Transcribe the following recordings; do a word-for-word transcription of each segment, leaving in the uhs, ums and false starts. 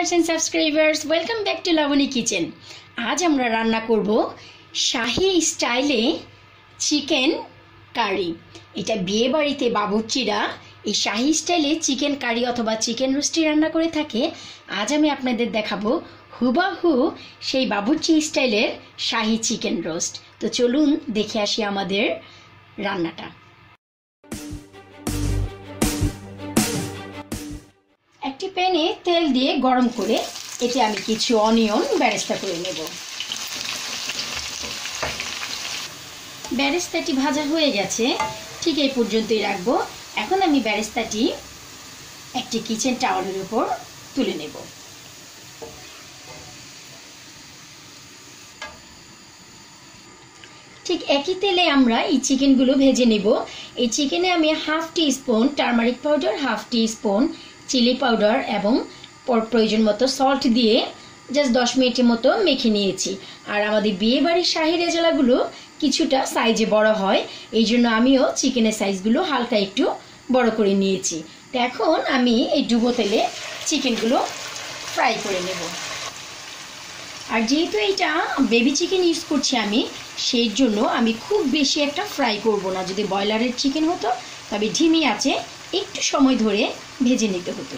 Viewers and subscribers, welcome back to Laboni kitchen. আজ আমরা রান্না করব শাহী স্টাইলে চিকেন কারি। এটা বিয়ে বাড়িতে বাবুর্চিরা এই শাহী স্টাইলে চিকেন কারি অথবা চিকেন রোস্টি রান্না করে থাকে। আজ আমি আপনাদের দেখাবো হুবাহু সেই বাবুর্চি স্টাইলের শাহী চিকেন রোস্ট। তো চলুন দেখে আসি আমাদের রান্নাটা। একটি প্যানে তেল দিয়ে গরম করে এতে আমি কিছু অনিয়ন বেরেস্তা করে নেব। বেরেস্তাটি ভাজা হয়ে গেছে, ঠিক এই পর্যন্তই রাখবো। এখন আমি বেরেস্তাটি একটি কিচেন টাওয়ালের উপর তুলে নেব। ঠিক একই তেলে আমরা এই চিকেনগুলো ভেজে নেব। এই চিকেনে আমি half teaspoon turmeric powder, half teaspoon chilli powder এবং প্রয়োজন মতো সল্ট দিয়ে জাস্ট দশ মিনিটের মতো মেখে নিয়েছি। আর আমাদের বিয়ে বাড়ির শাহী রেজালাগুলো কিছুটা সাইজে বড় হয়, এই জন্য আমিও চিকেনের সাইজগুলো হালকা একটু বড় করে নিয়েছি। তো এখন আমি এই ডুবো তেলে চিকেনগুলো ফ্রাই করে নেব। আর যেহেতু এটা বেবি চিকেন ইউজ করছি আমি, সেই জন্য আমি খুব বেশি একটা ফ্রাই করব না। যদি ব্রয়লারের চিকেন হতো তবে ধিমি আছে একটু সময় ধরে ভেজে নিতে হতো।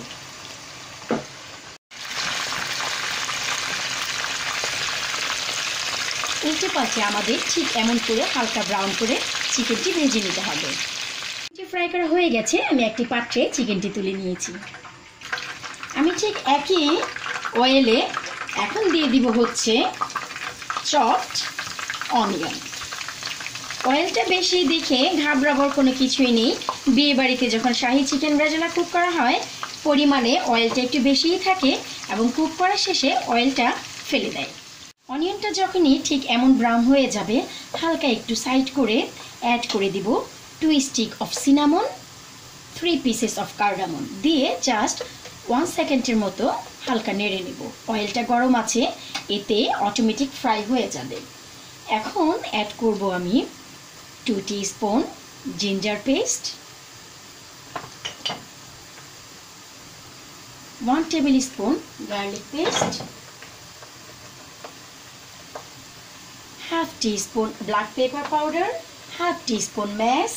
উল্টে পাল্টে আমাদের ঠিক এমন করে হালকা ব্রাউন করে চিকেনটি ভেজে নিতে হবে। যে ফ্রাই করা হয়ে গেছে, আমি একটি পাত্রে চিকেনটি তুলে নিয়েছি। আমি ঠিক একই অয়েলে এখন দিয়ে দিব হচ্ছে চপড অনিয়ন। অয়েলটা বেশি দেখে ঘাবড়াবার কোনো কিছুই নেই। বিয়ে বাড়িতে যখন শাহী চিকেন রেজালা কুক করা হয়, পরিমাণে অয়েলটা একটু বেশিই থাকে এবং কুক করার শেষে অয়েলটা ফেলে দেয়। অনিয়নটা যখনই ঠিক এমন ব্রাউন হয়ে যাবে, হালকা একটু সাইড করে অ্যাড করে দিব two stick of cinnamon, three pieces of cardamom দিয়ে জাস্ট ওয়ান সেকেন্ডের মতো হালকা নেড়ে নেব। অয়েলটা গরম আছে, এতে অটোমেটিক ফ্রাই হয়ে যাবে। এখন অ্যাড করব আমি two teaspoon ginger paste, one tablespoon garlic paste, half teaspoon black pepper powder, half teaspoon mace,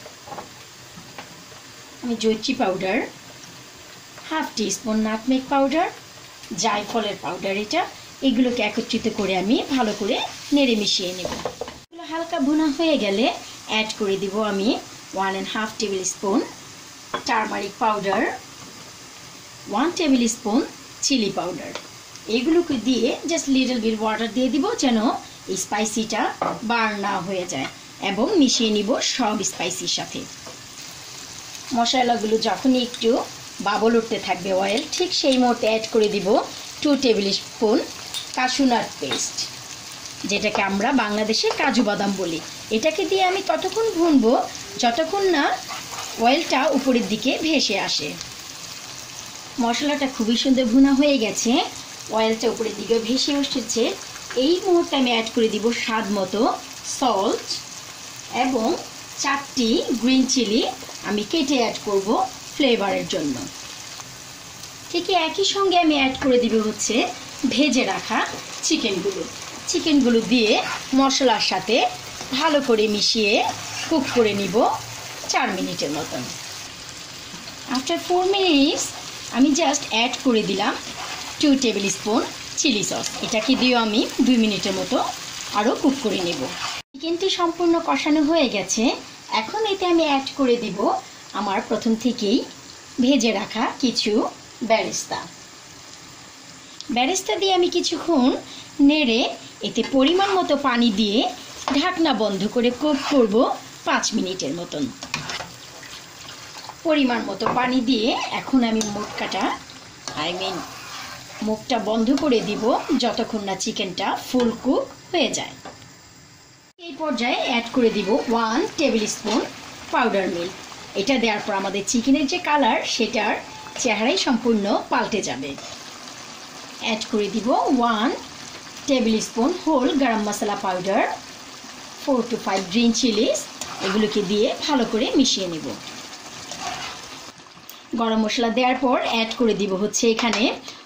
আমি জৈত্রী powder, half teaspoon nutmeg powder, জায়ফলের পাউডার। এটা এগুলোকে একত্রিত করে আমি ভালো করে নেড়ে মিশিয়ে নেব। এগুলো হালকা ভুনা হয়ে গেলে অ্যাড করে দিব আমি one and half tablespoon turmeric powder, one tablespoon chilli powder. এগুলোকে দিয়ে জাস্ট লিটল বিট ওয়াটার দিয়ে দিব যেন এই স্পাইসিটা বার্ন না হয়ে যায়, এবং মিশিয়ে নিব সব স্পাইসির সাথে। মশলাগুলো যখনই একটু বাবল উঠতে থাকবে অয়েল, ঠিক সেই মুহূর্তে অ্যাড করে দিব টু টেবিল স্পুন কাজু নাট পেস্ট, যেটাকে আমরা বাংলাদেশে কাজু বাদাম বলি। এটাকে দিয়ে আমি ততক্ষণ ভুনবো যতক্ষণ না অয়েলটা উপরের দিকে ভেসে আসে। মশলাটা খুবই সুন্দর ভুনা হয়ে গেছে, অয়েলটা উপরের দিকে ভেসে এসেছে। এই মুহূর্তে আমি অ্যাড করে দিব স্বাদ মতো সল্ট এবং চারটি গ্রিন চিলি আমি কেটে অ্যাড করব ফ্লেভারের জন্য। ঠিক একই সঙ্গে আমি অ্যাড করে দিব হচ্ছে ভেজে রাখা চিকেনগুলো। চিকেনগুলো দিয়ে মশলার সাথে ভালো করে মিশিয়ে কুক করে নিব চার মিনিটের মতন। আফটার ফোর মিনিটস আমি জাস্ট অ্যাড করে দিলাম two tablespoon chilli sauce. এটাকে দিয়েও আমি দুই মিনিটের মতো আরও কুক করে নেব। চিকেনটি সম্পূর্ণ কষানো হয়ে গেছে। এখন এতে আমি অ্যাড করে দিব আমার প্রথম থেকেই ভেজে রাখা কিছু বেরেস্তা। বেরেস্তা দিয়ে আমি কিছুক্ষণ নেড়ে এতে পরিমাণ মতো পানি দিয়ে ঢাকনা বন্ধ করে কুক করব পাঁচ মিনিটের মতন। পরিমাণ মতো পানি দিয়ে এখন আমি মুখটা আই মিন মুখটা বন্ধ করে দিব যতক্ষণ না চিকেনটা ফুল কুক হয়ে যায়। এই পর্যায়ে অ্যাড করে দিব one tablespoon powder milk. এটা দেওয়ার পর আমাদের চিকেনের যে কালার, সেটার চেহারাই সম্পূর্ণ পাল্টে যাবে। অ্যাড করে দিব ওয়ান টেবিল স্পুন হোল গরম মশলা powder, four to five green chillies. এগুলোকে দিয়ে ভালো করে মিশিয়ে নেব। গরম মশলা দেওয়ার পর অ্যাড করে দিব হচ্ছে এখানে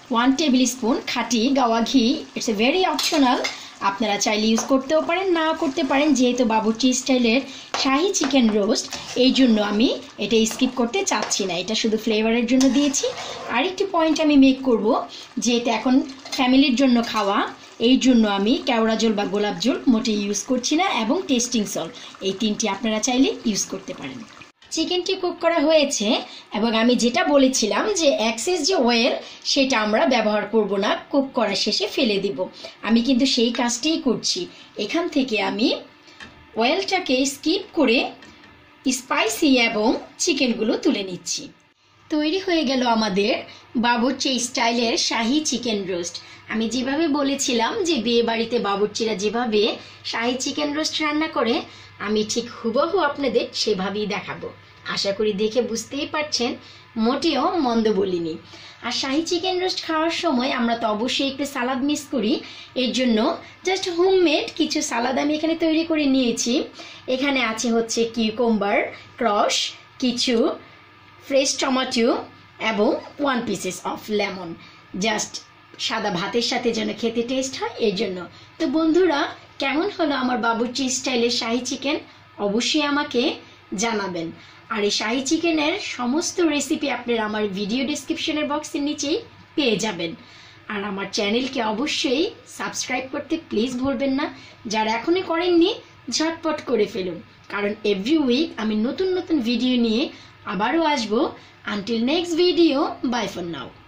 ওয়ান টেবিল স্পুন খাঁটি গাওয়া ঘি। ইটস এ ভেরি অপশনাল, আপনারা চাইলে ইউজ করতেও পারেন, না করতে পারেন। যেহেতু বাবুর্চি স্টাইলের শাহি চিকেন রোস্ট, এই জন্য আমি এটা স্কিপ করতে চাচ্ছি না, এটা শুধু ফ্লেভারের জন্য দিয়েছি। আরেকটি পয়েন্ট আমি মেক করব, যেহেতু এখন ফ্যামিলির জন্য খাওয়া, এই জন্য আমি কেওড়া জল বা গোলাপ জল মোটেই ইউজ করছি না, এবং টেস্টিং সল্ট, এই তিনটি আপনারা চাইলে ইউজ করতে পারেন। চিকেনটি কুক করা হয়েছে, এবং আমি যেটা বলেছিলাম যে এক্সেস যে অয়েল সেটা আমরা ব্যবহার করব না, কুক করার শেষে ফেলে দিব। আমি কিন্তু সেই কাজটাই করছি। এখান থেকে আমি অয়েলটাকে স্কিপ করে স্পাইসি এবং চিকেনগুলো তুলে নিচ্ছি। তৈরি হয়ে গেল আমাদের বাবুর্চি স্টাইলের শাহি চিকেন রোস্ট। আমি যেভাবে বলেছিলাম যে বিয়ে বাড়িতে বাবুর্চিরা যেভাবে শাহি চিকেন রোস্ট রান্না করে, আমি ঠিক হুবহু আপনাদের সেভাবেই দেখাবো। আশা করি দেখে বুঝতেই পারছেন, মোটেও মন্দ বলিনি। আর শাহি চিকেন রোস্ট খাওয়ার সময় আমরা তো অবশ্যই একটু সালাদ মিস করি, এর জন্য জাস্ট হোমমেড কিছু সালাদ আমি এখানে তৈরি করে নিয়েছি। এখানে আছে হচ্ছে কিউকাম্বার ক্রশ, কিছু ফ্রেশ টমেটো এবং one pieces of lemon, just সাদা ভাতের সাথে যেন খেতে টেস্ট হয় এর জন্য। তো বন্ধুরা, কেমন হলো আমার বাবুর্চি স্টাইলের শাহি চিকেন, অবশ্যই আমাকে জানাবেন। আর এই শাহি চিকেনের সমস্ত রেসিপি আপনারা আমার ভিডিও ডেসক্রিপশনের বক্সের নিচেই পেয়ে যাবেন। আর আমার চ্যানেলকে অবশ্যই সাবস্ক্রাইব করতে প্লিজ ভুলবেন না, যারা এখনই করেননি ঝটপট করে ফেলুন, কারণ এভরি উইক আমি নতুন নতুন ভিডিও নিয়ে আবারও আসবো। Until next video, bye for now.